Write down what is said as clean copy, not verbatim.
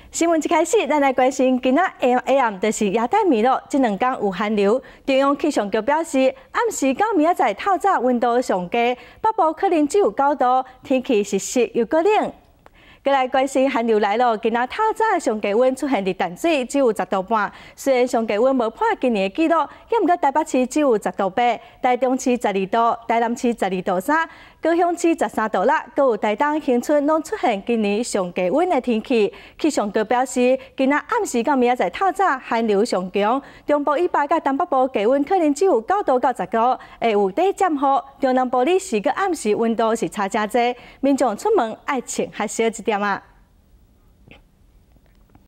新闻一开始，咱来关心今仔 AM 就是亚太暝咯，这2天有寒流。中央气象局表示，暗时到明仔载透早温度上低，北部可能只有9度，天气是湿又搁冷。再来关心寒流来咯，今仔透早上低温出现伫淡水，只有10度半。虽然上低温无破今年的纪录，也毋过台北市只有10度8，台中市12度，台南市12度3。高雄市13度6，搁有台东、恒春拢出现今年上低温的天气。气象局表示，今仔暗时到明仔载透早寒流上强，中部以北甲东北部低温可能只有9度到10度，会有短暂雨。中南部日时搁暗时温度是差真济，民众出门爱穿较少一点啊。